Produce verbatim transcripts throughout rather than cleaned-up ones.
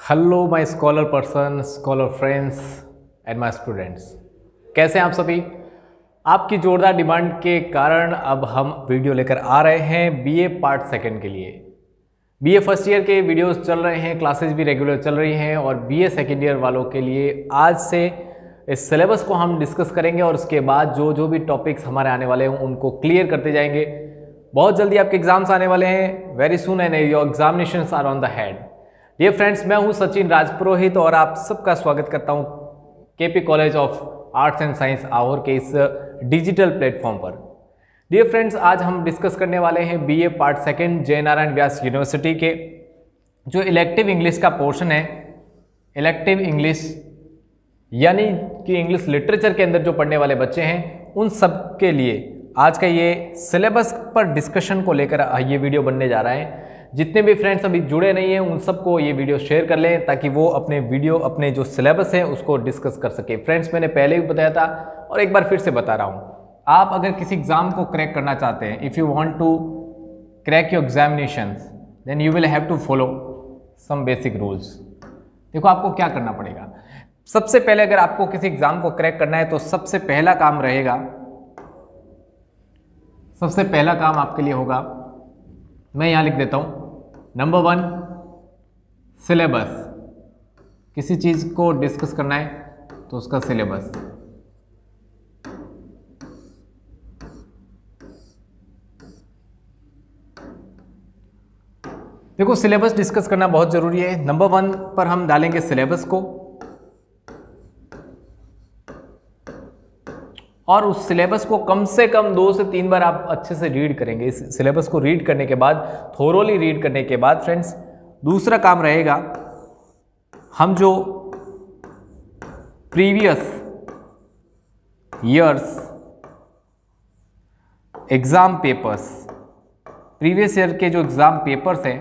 Hello my scholar person, scholar friends and my students, कैसे हैं आप सभी। आपकी जोरदार डिमांड के कारण अब हम वीडियो लेकर आ रहे हैं बीए पार्ट सेकंड के लिए। बीए फर्स्ट ईयर के वीडियोस चल रहे हैं, क्लासेस भी रेगुलर चल रही हैं और बीए सेकंड ईयर वालों के लिए आज से इस सिलेबस को हम डिस्कस करेंगे और उसके बाद जो जो भी टॉपिक्स हमारे आने वाले हैं उनको क्लियर करते जाएंगे। बहुत जल्दी आपके एग्जाम्स आने वाले हैं, very soon and your examinations are on the head. Dear friends, मैं हूं सचिन राजपुरोहित और आप सबका स्वागत करता हूं KP college of arts and science Ahore के इस डिजिटल प्लेटफॉर्म पर। डियर फ्रेंड्स, आज हम डिस्कस करने वाले हैं बीए पार्ट सेकंड जय नारायण व्यास यूनिवर्सिटी के जो इलेक्टिव इंग्लिश का पोर्शन है। इलेक्टिव इंग्लिश यानी कि इंग्लिश लिटरेचर के अंदर जो पढ़ने वाले बच्चे हैं उन सब के लिए आज का ये सिलेबस पर डिस्कशन को लेकर ये वीडियो बनने जा रहा है। जितने भी फ्रेंड्स अभी जुड़े नहीं हैं उन सबको ये वीडियो शेयर कर लें ताकि वो अपने वीडियो अपने जो सिलेबस है उसको डिस्कस कर सके। फ्रेंड्स, मैंने पहले भी बताया था और एक बार फिर से बता रहा हूँ, आप अगर किसी एग्जाम को क्रैक करना चाहते हैं, if you want to crack your examinations then you will have to follow some basic rules. देखो, आपको क्या करना पड़ेगा। सबसे पहले अगर आपको किसी एग्जाम को क्रैक करना है तो सबसे पहला काम रहेगा, सबसे पहला काम आपके लिए होगा, मैं यहां लिख देता हूं, नंबर वन सिलेबस। किसी चीज को डिस्कस करना है तो उसका सिलेबस। देखो, सिलेबस डिस्कस करना बहुत जरूरी है। नंबर वन पर हम डालेंगे सिलेबस को और उस सिलेबस को कम से कम दो से तीन बार आप अच्छे से रीड करेंगे। इस सिलेबस को रीड करने के बाद, थोरोली रीड करने के बाद फ्रेंड्स, दूसरा काम रहेगा, हम जो previous years exam papers, previous year के जो एग्जाम पेपर्स हैं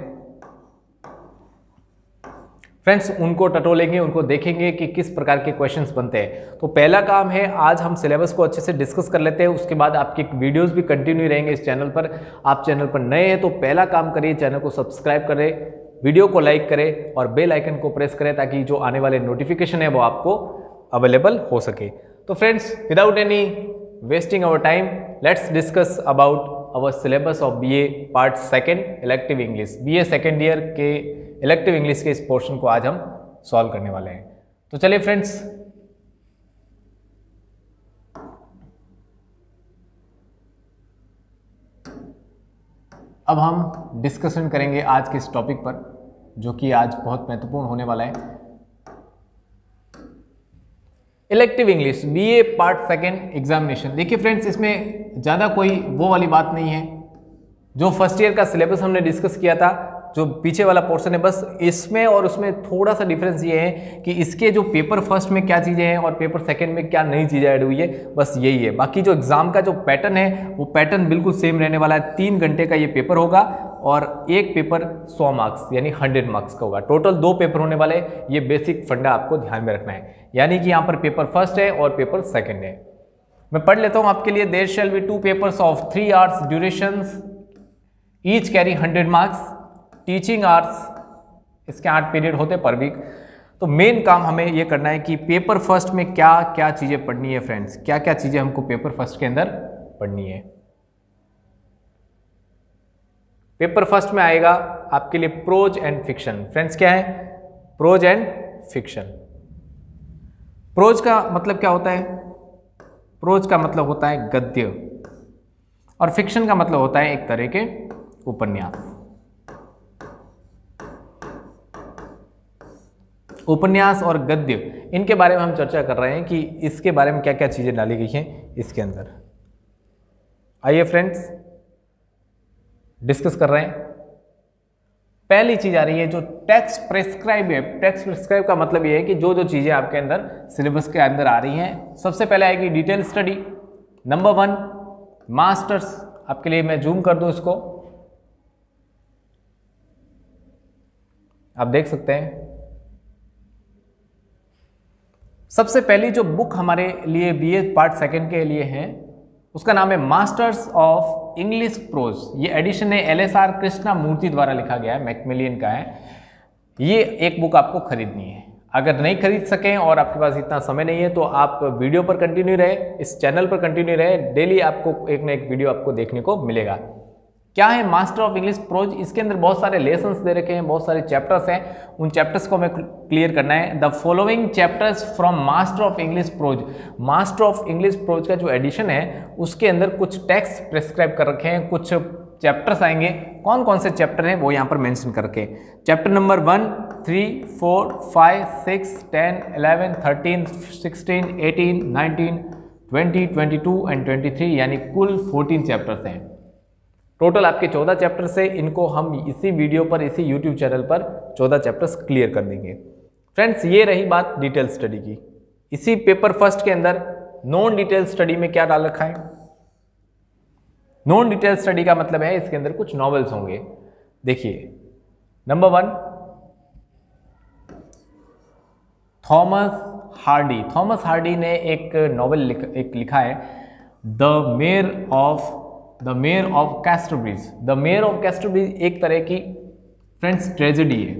फ्रेंड्स, उनको टटोलेंगे, उनको देखेंगे कि किस प्रकार के क्वेश्चंस बनते हैं। तो पहला काम है, आज हम सिलेबस को अच्छे से डिस्कस कर लेते हैं। उसके बाद आपके वीडियोस भी कंटिन्यू रहेंगे इस चैनल पर। आप चैनल पर नए हैं तो पहला काम करिए, चैनल को सब्सक्राइब करें, वीडियो को लाइक करें और बेल आइकन को प्रेस करें ताकि जो आने वाले नोटिफिकेशन है वो आपको अवेलेबल हो सके। तो friends, without any wasting our time, let's discuss about our syllabus of BA part second elective English. BA second year के इलेक्टिव इंग्लिश के इस पोर्शन को आज हम सॉल्व करने वाले हैं। तो चलिए फ्रेंड्स, अब हम डिस्कशन करेंगे आज के इस टॉपिक पर जो कि आज बहुत महत्वपूर्ण होने वाला है। Elective English BA part second examination. देखिए फ्रेंड्स, इसमें ज़्यादा कोई वो वाली बात नहीं है। जो फर्स्ट ईयर का सिलेबस हमने डिस्कस किया था, जो पीछे वाला पोर्शन है, बस इसमें और उसमें थोड़ा सा डिफरेंस ये है कि इसके जो पेपर फर्स्ट में क्या चीज़ें हैं और पेपर सेकंड में क्या नई चीज़ें ऐड हुई है, बस यही है। बाकी जो एग्जाम का जो पैटर्न है वो पैटर्न बिल्कुल सेम रहने वाला है। तीन घंटे का ये पेपर होगा और एक पेपर सौ मार्क्स यानी हंड्रेड मार्क्स का होगा। टोटल दो पेपर होने वाले। ये बेसिक फंडा आपको ध्यान में रखना है, यानी कि यहाँ पर पेपर फर्स्ट है और पेपर सेकेंड है। मैं पढ़ लेता हूँ आपके लिए। There shall be two papers of three hours durations, each carry hundred marks. Teaching hours इसके आठ पीरियड होते पर वीक। तो मेन काम हमें ये करना है कि पेपर फर्स्ट में क्या क्या चीज़ें पढ़नी है फ्रेंड्स, क्या क्या चीज़ें हमको पेपर फर्स्ट के अंदर पढ़नी है। पेपर फर्स्ट में आएगा आपके लिए प्रोज एंड फिक्शन। फ्रेंड्स, क्या है प्रोज एंड फिक्शन? प्रोज का मतलब क्या होता है? प्रोज का मतलब होता है गद्य और फिक्शन का मतलब होता है एक तरह के उपन्यास। उपन्यास और गद्य, इनके बारे में हम चर्चा कर रहे हैं कि इसके बारे में क्या क्या चीज़ें डाली गई हैं इसके अंदर। आइए फ्रेंड्स, डिस्कस कर रहे हैं। पहली चीज़ आ रही है जो टेक्स्ट प्रेस्क्राइब है। टेक्स्ट प्रेस्क्राइब का मतलब ये है कि जो जो चीज़ें आपके अंदर सिलेबस के अंदर आ रही हैं, सबसे पहले आएगी detail study. Number one masters. आपके लिए मैं जूम कर दूं इसको, आप देख सकते हैं। सबसे पहली जो बुक हमारे लिए बीए पार्ट सेकंड के लिए है उसका नाम है मास्टर्स ऑफ इंग्लिश प्रोज। ये एडिशन है L S R Krishna Murthy द्वारा लिखा गया है, मैकमिलियन का है। ये एक बुक आपको खरीदनी है। अगर नहीं खरीद सकें और आपके पास इतना समय नहीं है तो आप वीडियो पर कंटिन्यू रहे, इस चैनल पर कंटिन्यू रहे, डेली आपको एक ना एक वीडियो आपको देखने को मिलेगा। क्या है मास्टर ऑफ इंग्लिश प्रोज? इसके अंदर बहुत सारे लेसन्स दे रखे हैं, बहुत सारे चैप्टर्स हैं, उन चैप्टर्स को हमें क्लियर करना है। The following chapters from master of English prose. Master of English prose का जो एडिशन है उसके अंदर कुछ टेक्स्ट प्रेस्क्राइब कर रखे हैं, कुछ चैप्टर्स आएंगे। कौन कौन से चैप्टर हैं वो यहाँ पर मेंशन करके, chapter number one, three, four, five, six, ten, eleven, thirteen, sixteen, eighteen, nineteen, twenty, twenty two and twenty three, यानी कुल फोर्टीन चैप्टर्स हैं। टोटल आपके चौदह चैप्टर से, इनको हम इसी वीडियो पर, इसी यूट्यूब चैनल पर चौदह चैप्टर्स क्लियर कर देंगे। फ्रेंड्स, ये रही बात डिटेल स्टडी की। इसी पेपर फर्स्ट के अंदर नॉन डिटेल स्टडी में क्या डाल रखा है? नॉन डिटेल स्टडी का मतलब है इसके अंदर कुछ नॉवेल्स होंगे। देखिए, number one, Thomas Hardy. Thomas Hardy ने एक नॉवेल लिख, एक लिखा है, the mayor of the mayor of Casterbridge. The mayor of Casterbridge एक तरह की फ्रेंड्स ट्रेजेडी है।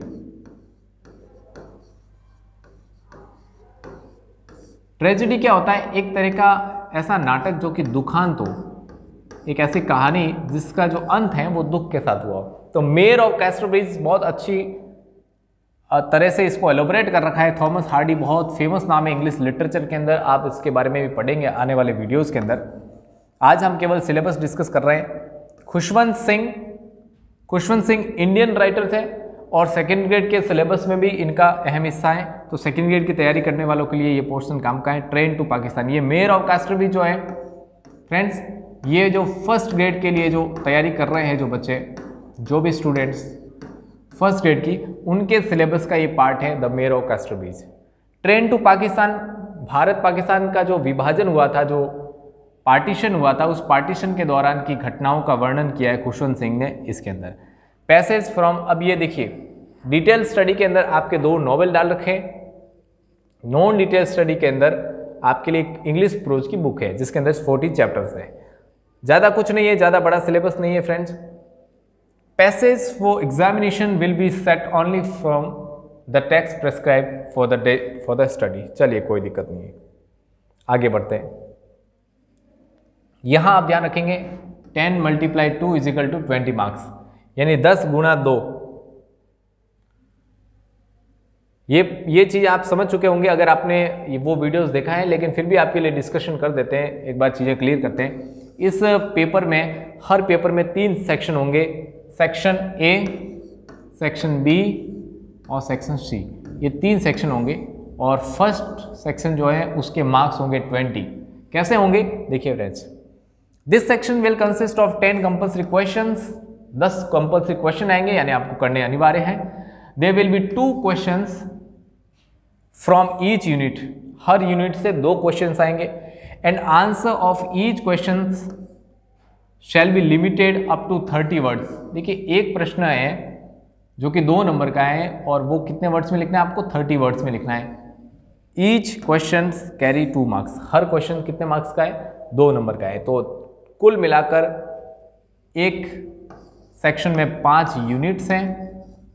ट्रेजेडी क्या होता है? एक तरह का ऐसा नाटक जो कि दुखांत हो, एक ऐसी कहानी जिसका जो अंत है वो दुख के साथ हुआ। तो मेयर ऑफ कैस्टरब्रिज बहुत अच्छी तरह से इसको एलोबरेट कर रखा है। थॉमस हार्डी बहुत फेमस नाम है इंग्लिश लिटरेचर के अंदर, आप इसके बारे में भी पढ़ेंगे आने वाले वीडियोस के अंदर। आज हम केवल सिलेबस डिस्कस कर रहे हैं। खुशवंत सिंह, खुशवंत सिंह इंडियन राइटर थे और सेकेंड ग्रेड के सिलेबस में भी इनका अहम हिस्सा है। तो सेकेंड ग्रेड की तैयारी करने वालों के लिए ये पोर्शन काम का है। ट्रेन टू पाकिस्तान, ये मेयर ऑफ कैस्टरब्रिज जो है फ्रेंड्स, ये जो फर्स्ट ग्रेड के लिए जो तैयारी कर रहे हैं, जो बच्चे, जो भी स्टूडेंट्स फर्स्ट ग्रेड की, उनके सिलेबस का ये पार्ट है the mayor of Casterbridge. Train to Pakistan, Bharat Pakistan का जो विभाजन हुआ था, जो पार्टीशन हुआ था, उस पार्टीशन के दौरान की घटनाओं का वर्णन किया है खुशवंत सिंह ने इसके अंदर। पैसेज फ्रॉम, अब ये देखिए डिटेल स्टडी के अंदर आपके दो नॉवेल डाल रखे हैं। नॉन डिटेल स्टडी के अंदर आपके लिए इंग्लिश प्रोज की बुक है जिसके अंदर फोर्टीन चैप्टर्स है। ज़्यादा कुछ नहीं है, ज़्यादा बड़ा सिलेबस नहीं है friends. Passage for examination will be set only from the text prescribe for the day for the study. चलिए, कोई दिक्कत नहीं है, आगे बढ़ते हैं। यहां आप ध्यान रखेंगे ten multiply two is equal to twenty marks, यानी दस गुना दो। ये ये चीज आप समझ चुके होंगे अगर आपने वो वीडियोस देखा है, लेकिन फिर भी आपके लिए डिस्कशन कर देते हैं, एक बार चीजें क्लियर करते हैं। इस पेपर में, हर पेपर में तीन सेक्शन होंगे, सेक्शन ए, सेक्शन बी और सेक्शन सी। ये तीन सेक्शन होंगे और फर्स्ट सेक्शन जो है उसके मार्क्स होंगे ट्वेंटी। कैसे होंगे देखिए friends, this section will consist of ten compulsory questions. दस कंपल्सरी क्वेश्चन आएंगे, यानी आपको करने अनिवार्य है। There will be two questions from each unit, हर यूनिट से दो क्वेश्चंस आएंगे। And answer of each questions shall be limited up to thirty words. देखिए, एक प्रश्न है जो कि दो नंबर का है और वो कितने वर्ड्स में लिखना है? आपको थर्टी वर्ड्स में लिखना है। Each question carry two marks, हर क्वेश्चन कितने मार्क्स का है? दो नंबर का है। तो कुल मिलाकर एक सेक्शन में पांच यूनिट्स हैं,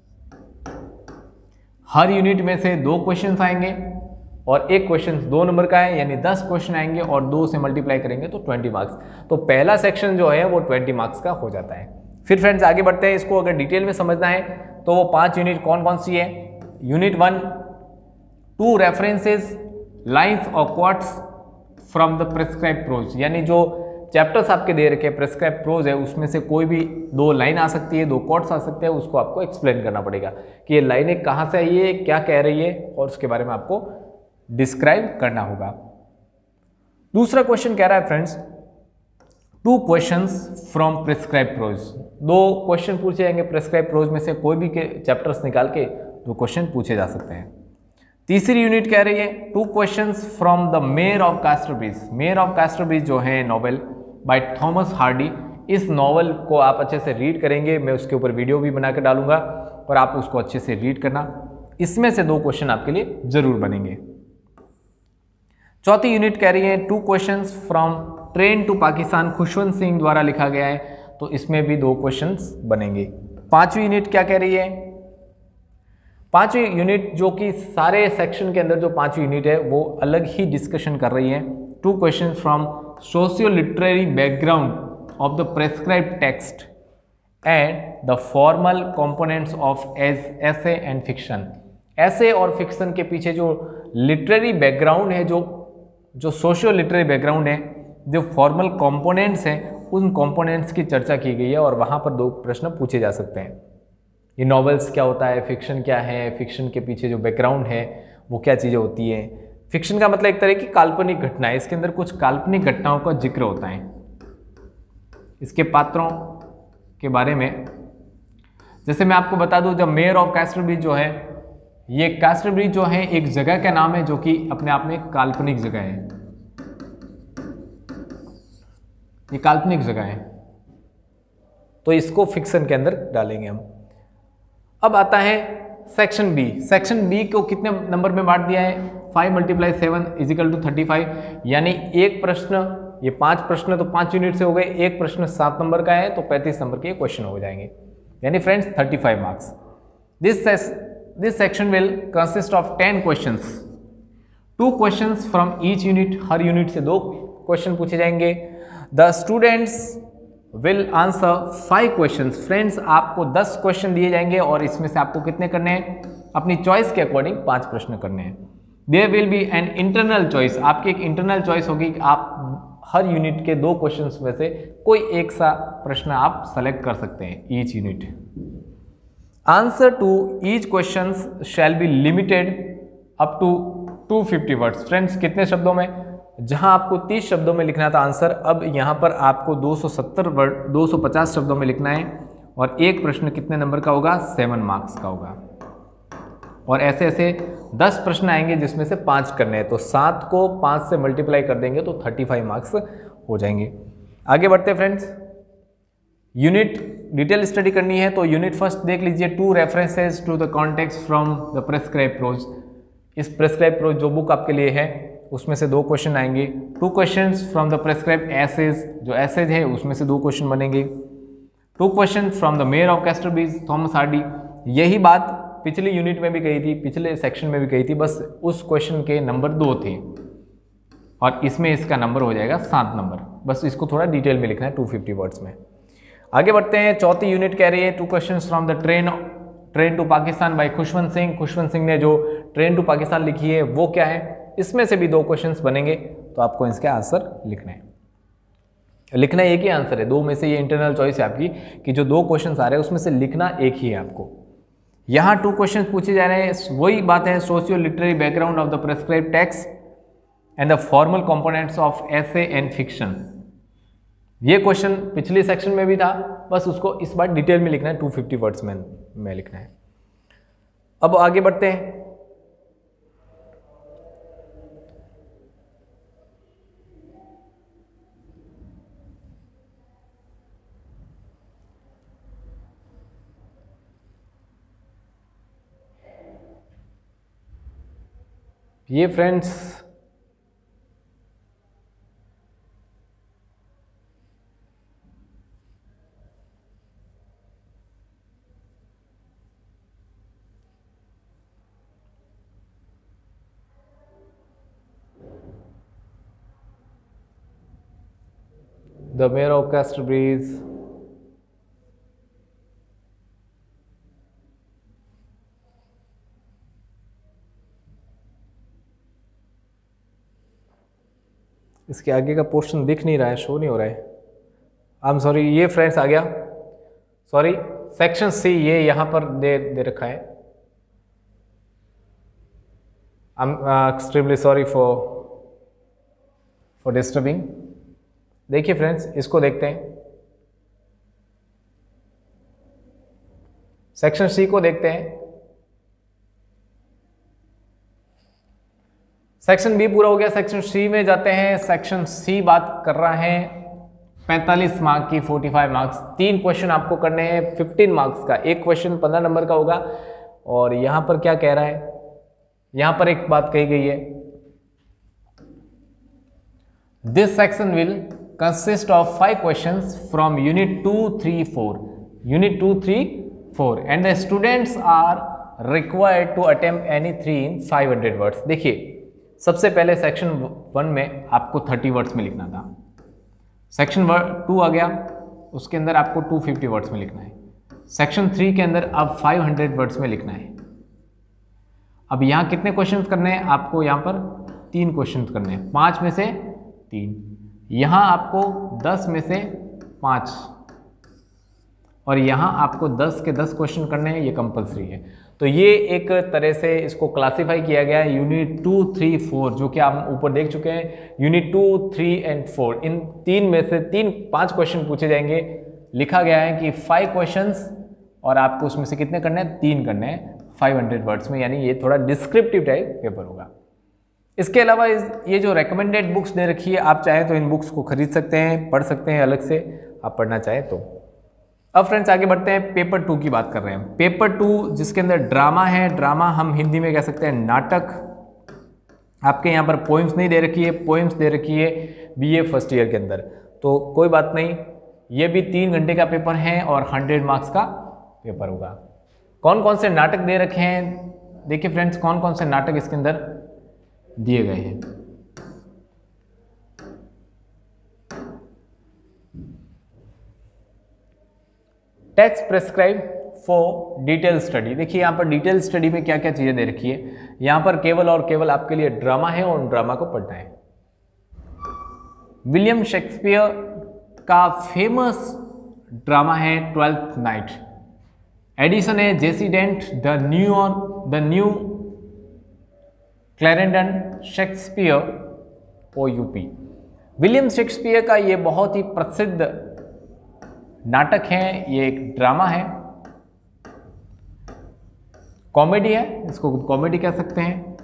हर यूनिट में से दो क्वेश्चंस आएंगे और एक क्वेश्चन दो नंबर का है, यानी दस क्वेश्चन आएंगे और दो से मल्टीप्लाई करेंगे तो ट्वेंटी मार्क्स। तो पहला सेक्शन जो है वो ट्वेंटी मार्क्स का हो जाता है। फिर फ्रेंड्स आगे बढ़ते हैं। इसको अगर डिटेल में समझना है तो वो पांच यूनिट कौन कौन सी है? Unit one, two references, lines और quotes from the prescribe prose, यानी जो चैप्टर्स आपके दे रखे प्रेस्क्राइब प्रोज है उसमें से कोई भी दो लाइन आ सकती है, दो कोट्स आ सकते हैं, उसको आपको एक्सप्लेन करना पड़ेगा कि ये लाइनें कहाँ से आई है, क्या कह रही है, और उसके बारे में आपको डिस्क्राइब करना होगा। दूसरा क्वेश्चन कह रहा है friends, two questions from prescribe prose. दो क्वेश्चन पूछे जाएंगे प्रेस्क्राइब प्रोज में से, कोई भी के चैप्टर्स निकाल के दो क्वेश्चन पूछे जा सकते हैं। तीसरी यूनिट कह रही है two questions from the mayor of Casterbridge. Mayor of Casterbridge जो है नॉवेल बाय थॉमस हार्डी, इस नॉवेल को आप अच्छे से रीड करेंगे, मैं उसके ऊपर वीडियो भी बना कर डालूंगा और आप उसको अच्छे से रीड करना। इसमें से दो क्वेश्चन आपके लिए जरूर बनेंगे। चौथी यूनिट कह रही है two questions from train to Pakistan, Khushwant Singh द्वारा लिखा गया है, तो इसमें भी दो क्वेश्चंस बनेंगे। पांचवी यूनिट क्या कह रही है, पांचवी यूनिट जो कि सारे सेक्शन के अंदर जो पांचवी यूनिट है वो अलग ही डिस्कशन कर रही है। Two question from socio literary background of the prescribed text and the formal components of as essay and fiction. Essay और फिक्शन के पीछे जो लिटरेरी बैकग्राउंड है, जो जो सोशियो लिटरेरी बैकग्राउंड है, जो फॉर्मल कंपोनेंट्स हैं, उन कंपोनेंट्स की चर्चा की गई है और वहाँ पर दो प्रश्न पूछे जा सकते हैं। ये नॉवेल्स क्या होता है, फिक्शन क्या है, फिक्शन के पीछे जो बैकग्राउंड है वो क्या चीज़ें होती है। फिक्शन का मतलब एक तरह की काल्पनिक घटना है, इसके अंदर कुछ काल्पनिक घटनाओं का जिक्र होता है। इसके पात्रों के बारे में जैसे मैं आपको बता दूं, द मेयर ऑफ कैस्टरब्रिज जो है, ये कैस्टरब्रिज जो है एक जगह का नाम है जो कि अपने आप में काल्पनिक जगह है। ये काल्पनिक जगह है, तो इसको फिक्शन के अंदर डालेंगे हम। अब आता है सेक्शन बी। सेक्शन बी को कितने नंबर में बांट दिया है? Five multiply seven is equal to thirty five, यानी एक प्रश्न, ये पांच प्रश्न तो पांच यूनिट से हो गए, एक प्रश्न सात नंबर का है तो पैंतीस नंबर के क्वेश्चन हो जाएंगे, यानी friends thirty five marks. This this section will consist of ten questions, two questions from each unit, हर यूनिट से दो क्वेश्चन पूछे जाएंगे। The students will answer five questions. Friends आपको दस क्वेश्चन दिए जाएंगे और इसमें से आपको कितने करने हैं? अपनी चॉइस के अकॉर्डिंग पांच प्रश्न करने हैं। There will be an internal choice, आपकी एक इंटरनल चॉइस होगी कि आप हर यूनिट के दो क्वेश्चंस में से कोई एक सा प्रश्न आप सेलेक्ट कर सकते हैं each unit. Answer to each question shall be limited up to to fifty words. Friends कितने शब्दों में? जहां आपको तीस शब्दों में लिखना था आंसर, अब यहां पर आपको दो सौ सत्तर वर्ड दो सौ पचास शब्दों में लिखना है और एक प्रश्न कितने नंबर का होगा? सेवन मार्क्स का होगा। और ऐसे ऐसे दस प्रश्न आएंगे जिसमें से पाँच करने हैं, तो सात को पाँच से मल्टीप्लाई कर देंगे तो थर्टी फाइव मार्क्स हो जाएंगे। आगे बढ़ते हैं फ्रेंड्स, यूनिट डिटेल स्टडी करनी है तो यूनिट फर्स्ट देख लीजिए, two references to the context from the prescribe prose. इस प्रेस्क्राइब प्रोज जो बुक आपके लिए है उसमें से दो क्वेश्चन आएंगे। Two questions from the prescribe essays, जो एसेज है उसमें से दो क्वेश्चन बनेंगे। Two question from the mayor of Casterbridge, Thomas Hardy. यही बात पिछली यूनिट में भी कही थी, पिछले सेक्शन में भी कही थी, बस उस क्वेश्चन के नंबर दो थे और इसमें इसका नंबर हो जाएगा सात नंबर। बस इसको थोड़ा डिटेल में लिखना है टू फिफ्टी वर्ड्स में। आगे बढ़ते हैं, चौथी यूनिट कह रही है two question from the train train to Pakistan by Khushwant Singh. Khushwant Singh ने जो ट्रेन टू पाकिस्तान लिखी है वो क्या है? इसमें से भी दो क्वेश्चंस बनेंगे तो आपको इसके आंसर लिखने हैं। लिखना एक ही आंसर है, दो में से ये इंटरनल चॉइस है आपकी कि जो दो क्वेश्चंस आ रहे हैं उसमें से लिखना एक ही है आपको। यहाँ टू क्वेश्चंस पूछे जा रहे हैं, वही बात है, socio literary background of the prescribe text and the formal components of essay and fiction. ये क्वेश्चन पिछले सेक्शन में भी था, बस उसको इस बार डिटेल में लिखना है, टू फिफ्टी वर्ड्स में, में लिखना है। अब आगे बढ़ते हैं, ये friends the mayor of Casterbridge, इसके आगे का पोर्शन दिख नहीं रहा है, शो नहीं हो रहा है। आई एम सॉरी, ये फ्रेंड्स आ गया, सॉरी सेक्शन सी, ये यहाँ पर दे दे रखा है। I am extremely sorry for for disturbing. देखिए फ्रेंड्स, इसको देखते हैं, सेक्शन सी को देखते हैं। सेक्शन बी पूरा हो गया, सेक्शन सी में जाते हैं। सेक्शन सी बात कर रहा है पैंतालीस मार्क की, पैंतालीस मार्क्स, तीन क्वेश्चन आपको करने हैं, पंद्रह मार्क्स का, एक क्वेश्चन पंद्रह नंबर का होगा। और यहां पर क्या कह रहा है, यहां पर एक बात कही गई है, this section will consist of five questions from unit two three four unit two three four and the students are required to attempt any three in five hundred words. देखिए सबसे पहले सेक्शन वन में आपको thirty words में लिखना था, section two आ गया उसके अंदर आपको टू फिफ्टी वर्ड्स में लिखना है, सेक्शन थ्री के अंदर अब फाइव हंड्रेड वर्ड्स में लिखना है। अब यहाँ कितने क्वेश्चंस करने हैं आपको? यहाँ पर तीन क्वेश्चंस करने हैं, पाँच में से तीन, यहाँ आपको दस में से पाँच, और यहाँ आपको दस के दस क्वेश्चन करने हैं, ये कंपलसरी है। तो ये एक तरह से इसको क्लासिफाई किया गया है यूनिट टू थ्री फोर, जो कि आप ऊपर देख चुके हैं। Unit two three and four, इन तीन में से तीन पांच क्वेश्चन पूछे जाएंगे। लिखा गया है कि फाइव क्वेश्चंस और आपको उसमें से कितने करने हैं? तीन करने हैं फाइव हंड्रेड वर्ड्स में, यानी ये थोड़ा डिस्क्रिप्टिव टाइप पेपर होगा। इसके अलावा इस ये जो रेकमेंडेड बुक्स दे रखी है, आप चाहें तो इन बुक्स को खरीद सकते हैं, पढ़ सकते हैं अलग से, आप पढ़ना चाहें तो। अब फ्रेंड्स आगे बढ़ते हैं, पेपर टू की बात कर रहे हैं। पेपर टू जिसके अंदर ड्रामा है, ड्रामा हम हिंदी में कह सकते हैं नाटक। आपके यहाँ पर पोइम्स नहीं दे रखी है, पोइम्स दे रखी है बीए फर्स्ट ईयर के अंदर, तो कोई बात नहीं, ये भी तीन घंटे का पेपर है और हंड्रेड मार्क्स का पेपर होगा। कौन कौन से नाटक दे रखे हैं? देखिए फ्रेंड्स, कौन कौन से नाटक इसके अंदर दिए गए हैं। Text prescribe for detail study. देखिए यहाँ पर डिटेल स्टडी में क्या क्या चीजें दे रखी है। यहाँ पर केवल और केवल आपके लिए ड्रामा है और ड्रामा को पढ़ना है। विलियम शेक्सपियर का फेमस ड्रामा है ट्वेल्थ नाइट। एडिसन है J C Dent the new the new Clarendon Shakespeare O UP. William Shakespeare का ये बहुत ही प्रसिद्ध नाटक है, ये एक ड्रामा है, कॉमेडी है, इसको कॉमेडी कह सकते हैं।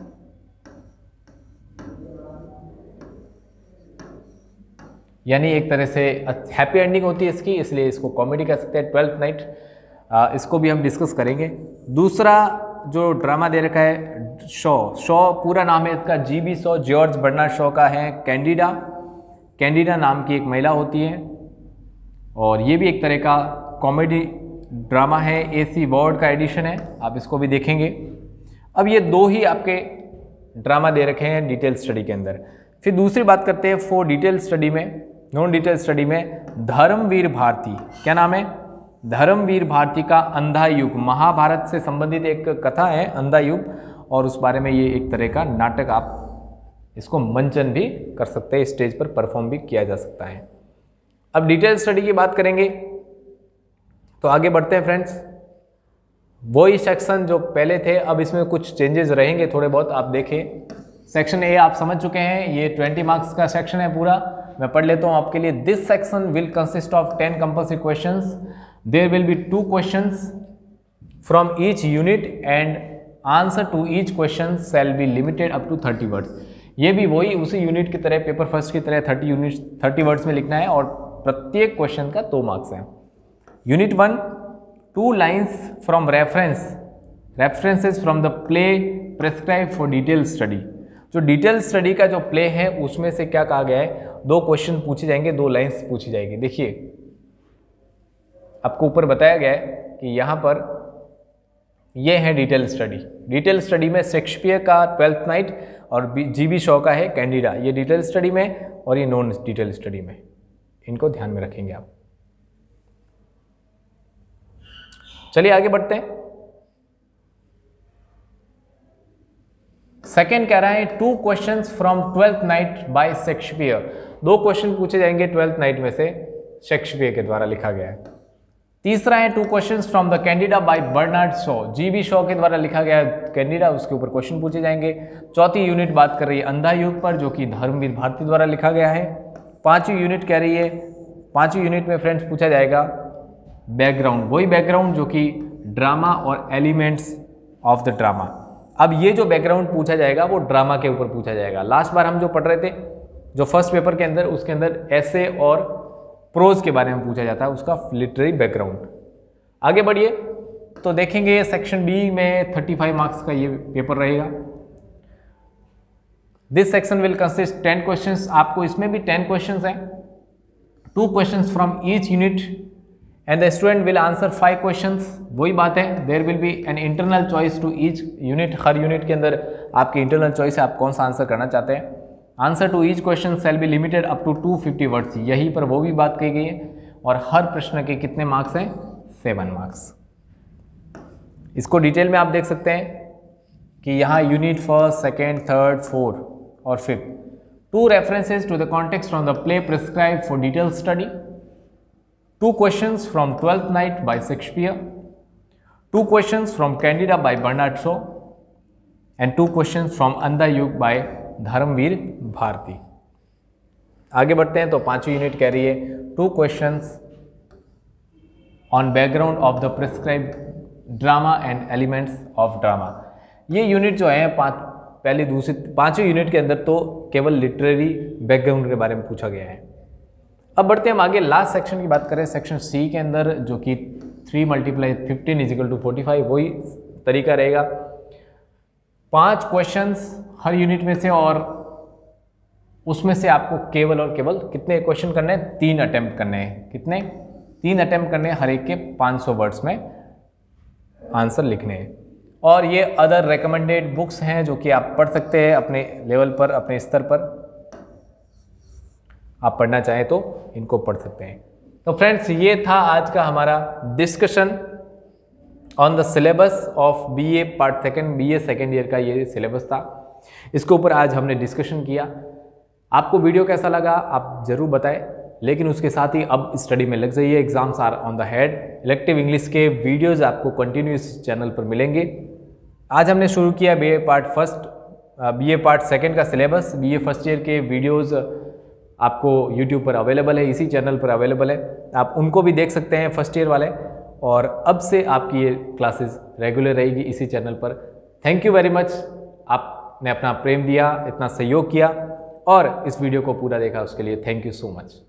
यानी एक तरह से हैप्पी एंडिंग होती है इसकी, इसलिए इसको कॉमेडी कह सकते हैं। ट्वेल्थ नाइट, इसको भी हम डिस्कस करेंगे। दूसरा जो ड्रामा दे रखा है शॉ, शॉ पूरा नाम है इसका G B Shaw, George Bernard Shaw का है। कैंडिडा, कैंडिडा नाम की एक महिला होती है और ये भी एक तरह का कॉमेडी ड्रामा है। ए सी वॉर्ड का एडिशन है, आप इसको भी देखेंगे। अब ये दो ही आपके ड्रामा दे रखे हैं डिटेल स्टडी के अंदर। फिर दूसरी बात करते हैं फॉर डिटेल स्टडी में, नॉन डिटेल स्टडी में धर्मवीर भारती। क्या नाम है? धर्मवीर भारती का अंधा युग, महाभारत से संबंधित एक कथा है अंधा युग, और उस बारे में ये एक तरह का नाटक, आप इसको मंचन भी कर सकते हैं, स्टेज पर परफॉर्म भी किया जा सकता है। अब डिटेल स्टडी की बात करेंगे तो आगे बढ़ते हैं फ्रेंड्स। वही सेक्शन जो पहले थे, अब इसमें कुछ चेंजेस रहेंगे थोड़े बहुत, आप देखें। सेक्शन ए आप समझ चुके हैं, ये ट्वेंटी मार्क्स का सेक्शन है पूरा। मैं पढ़ लेता हूं आपके लिए। This section will consist of ten compulsory questions. There will be two questions from each unit and answer to each question shall be limited up to thirty words. ये भी वही उसी यूनिट की तरह, पेपर फर्स्ट की तरह thirty unit thirty words में लिखना है और प्रत्येक क्वेश्चन का दो मार्क्स हैं। Unit one, two lines from reference references from the play prescribe for detail study. जो डिटेल स्टडी का जो प्ले है उसमें से क्या कहा गया है, दो क्वेश्चन पूछे जाएंगे, दो लाइन्स पूछी जाएगी। देखिए आपको ऊपर बताया गया है कि यहाँ पर ये है डिटेल स्टडी। डिटेल स्टडी में शेक्सपियर का ट्वेल्थ नाइट और जी बी शॉ का है कैंडिडा, ये डिटेल स्टडी में, और ये नॉन डिटेल स्टडी में। इनको ध्यान में रखेंगे आप। चलिए आगे बढ़ते हैं। सेकेंड कह रहा है two questions from twelfth night by Shakespeare. दो क्वेश्चन पूछे जाएंगे ट्वेल्थ नाइट में से, शेक्सपियर के द्वारा लिखा गया है। तीसरा है two questions from the Candida by Bernard Shaw. G B Shaw के द्वारा लिखा गया कैंडिडा, उसके ऊपर क्वेश्चन पूछे जाएंगे। चौथी यूनिट बात कर रही है अंधा युग पर, जो कि धर्मवीर भारती द्वारा लिखा गया है। पांचवी यूनिट कह रही है, पांचवी यूनिट में फ्रेंड्स पूछा जाएगा बैकग्राउंड, वही बैकग्राउंड जो कि ड्रामा और एलिमेंट्स ऑफ द ड्रामा। अब ये जो बैकग्राउंड पूछा जाएगा वो ड्रामा के ऊपर पूछा जाएगा। लास्ट बार हम जो पढ़ रहे थे, जो फर्स्ट पेपर के अंदर, उसके अंदर ऐसे और प्रोज के बारे में पूछा जाता है, उसका लिटरेरी बैकग्राउंड। आगे बढ़िए तो देखेंगे सेक्शन बी में पैंतीस मार्क्स का ये पेपर रहेगा। This section will consist ten questions. आपको इसमें भी टेन क्वेश्चंस हैं, two questions from each unit and the student will answer five questions. वही बात है, there will be an internal choice to each unit. हर यूनिट के अंदर आपकी इंटरनल चॉइस है, आप कौन सा आंसर करना चाहते हैं। Answer to each question shall be limited up to to fifty words. यहीं पर वो भी बात कही गई है। और हर प्रश्न के कितने मार्क्स हैं? Seven marks. इसको डिटेल में आप देख सकते हैं कि यहाँ unit first, second, third, fourth और fifth, two references to the context from the play prescribe for detail study, two questions from twelfth night by Shakespeare, two questions from Candida by Bernard Shaw and two questions from Andha Yug bye Dharmveer Bharti. आगे बढ़ते हैं तो पांचवी unit कह रही है two questions on background of the prescribe drama and elements of drama. ये unit जो है पांच पहली दूसरी पांचवी यूनिट के अंदर तो केवल लिटरेरी बैकग्राउंड के बारे में पूछा गया है। अब बढ़ते हैं हम आगे, लास्ट सेक्शन की बात करें, सेक्शन सी के अंदर, जो कि three multiply fifteen is equal to forty five, वही तरीका रहेगा। पांच क्वेश्चंस हर यूनिट में से, और उसमें से आपको केवल और केवल कितने क्वेश्चन करने हैं? तीन अटेम्प्ट करने हैं। कितने? तीन अटेम्प्ट करने हैं, हर एक के पाँच सौ वर्ड्स में आंसर लिखने हैं। और ये अदर रेकमेंडेड बुक्स हैं जो कि आप पढ़ सकते हैं अपने लेवल पर, अपने स्तर पर। आप पढ़ना चाहें तो इनको पढ़ सकते हैं। तो फ्रेंड्स, ये था आज का हमारा discussion on the syllabus of BA part second. BA second year का ये सिलेबस था, इसके ऊपर आज हमने डिस्कशन किया। आपको वीडियो कैसा लगा आप ज़रूर बताएं, लेकिन उसके साथ ही अब स्टडी में लग जाइए। Exams are on the head. Elective English के वीडियोज़ आपको कंटिन्यूस चैनल पर मिलेंगे। आज हमने शुरू किया BA part first, BA part second का सिलेबस। बीए फर्स्ट ईयर के वीडियोज़ आपको यूट्यूब पर अवेलेबल है, इसी चैनल पर अवेलेबल है, आप उनको भी देख सकते हैं, फर्स्ट ईयर वाले। और अब से आपकी ये क्लासेस रेगुलर रहेगी इसी चैनल पर। थैंक यू वेरी मच, आपने अपना प्रेम दिया, इतना सहयोग किया और इस वीडियो को पूरा देखा, उसके लिए थैंक यू सो मच।